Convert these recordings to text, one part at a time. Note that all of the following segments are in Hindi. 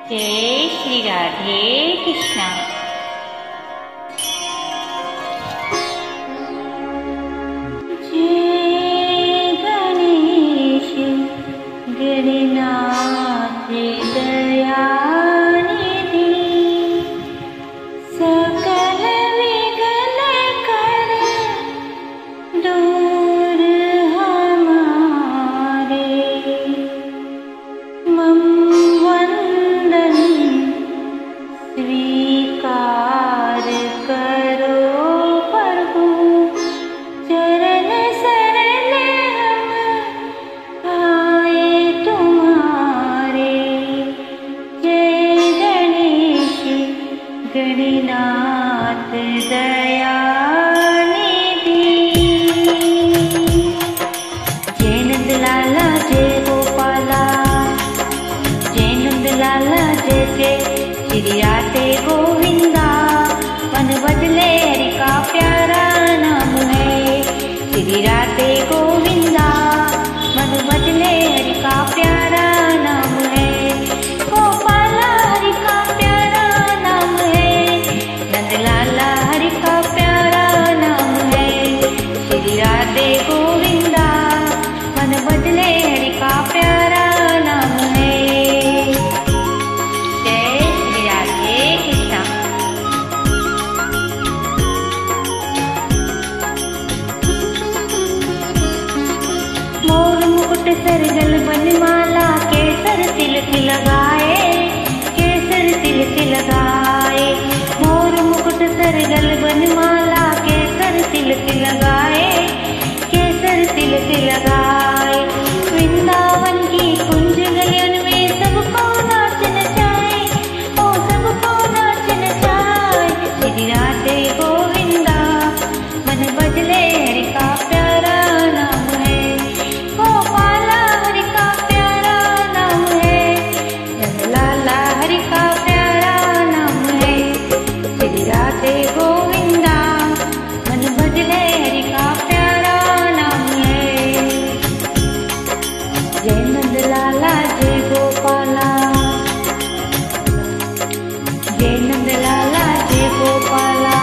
जय श्री राधे कृष्णा। जय गणेश गणनाथ दयानिधि, सकल विघ्न कर दूर हमारे। मम वंदन स्वीकार करो प्रभु, चरण शरण हम आए तुम्हारे। जय गणेश गणनाथ दयानिधि। जय नंद लाला जय गोपाला, जय नंद लाला जय जय श्री राधे गोविंदा। मन बदले हरि का प्यारा नाम है श्री राधे गोविंदा। मन बदले हरि का प्यारा नाम है, गोपाला हरि का प्यारा नाम है, नंद लाला हरि का प्यारा नाम है श्री राधे गोविंदा। मन बदले हरि का प्यारा नाम है। जय श्री राधे कृष्णा। मोर मुकुट सरगल बनमाला, केसर तिलक लगाए, केसर तिलक लगाए। मोर मुकुट सरगल बनमाला, केसर तिलक लगाए, केसर तिलक लगाए। वृंदावन की कुंज गलियन में सबको नाच नचाए, ओ सबको नाच नचाए श्री राधे गोविंदा। मन बदले हरि का प्यारा नाम है, गोपाला हरि का प्यारा नाम है, नंद लाला हरि का प्यारा नाम है श्री राधे गोविंदा। मन बदले हरि का प्यारा नाम है। जय नंद लाला जय गोपाला, जय नंद लाला जय गोपाला।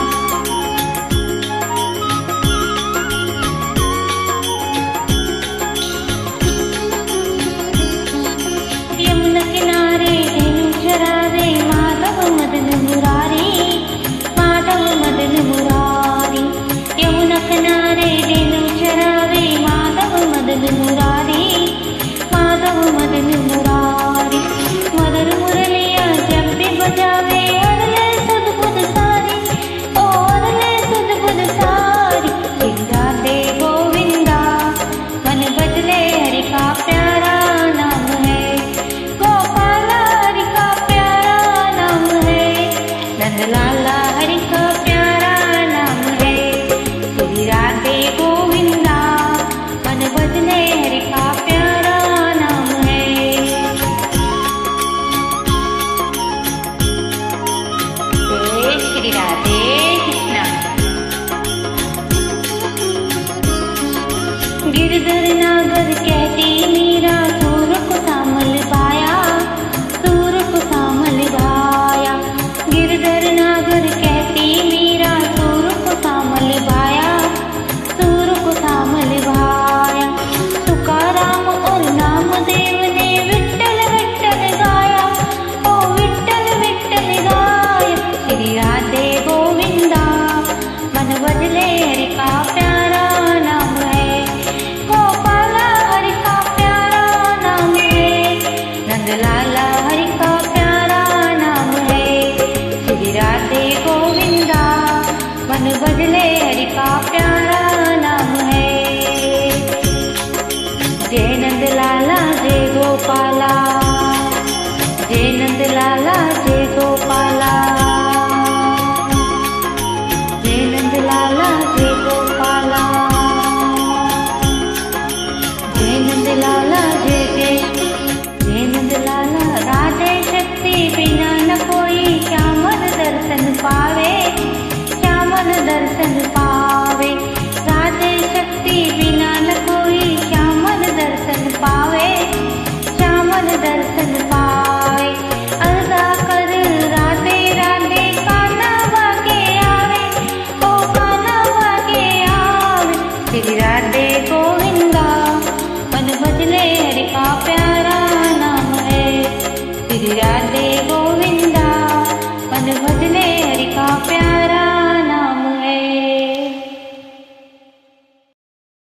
यमुना किनारे धेनु चरावे, माधव मदन मुरारी, माधव मदन मुरारी। यमुना किनारे धेनु चरावे, माधव मदन मुरारी, माधव मदन मुरारी। मदन मुरलिया जब भी बजावे, अरले सुध बुध सारी, ओ अरले सुध बुध सारी श्री राधे गोविंदा। मन बदले हरि का प्यारा नाम है, गोपाला हरि का प्यारा नाम है, नंद लाला हरि का प्यारा नाम है श्री राधे गोविंदा। मन बदले हरि का प्यारा नाम है। जय श्री राधे कृष्णा। गिरधर नागर कहती मीरा, सूर को सामल पाया, सूर को सामल भाया। गिरधर नागर कहती मीरा, सूर को सामल भाया, सूर को सामल भाया। तुकाराम और नामदेव ने विट्ठल विट्ठल गाया, ओ विट्ठल विट्ठल गाया श्री राधे गोविंदा। मन बदले हरि का प्यारा नाम है, गोपाला हरि का प्यारा नाम है, नंद लाला हरि का प्यारा नाम है श्री राधे गोविंदा। मन बदले हरि का प्यारा नाम है। जय नंद लाला जय गोपाला, जय नंद लाला जय गोपाला, जय नंद लाला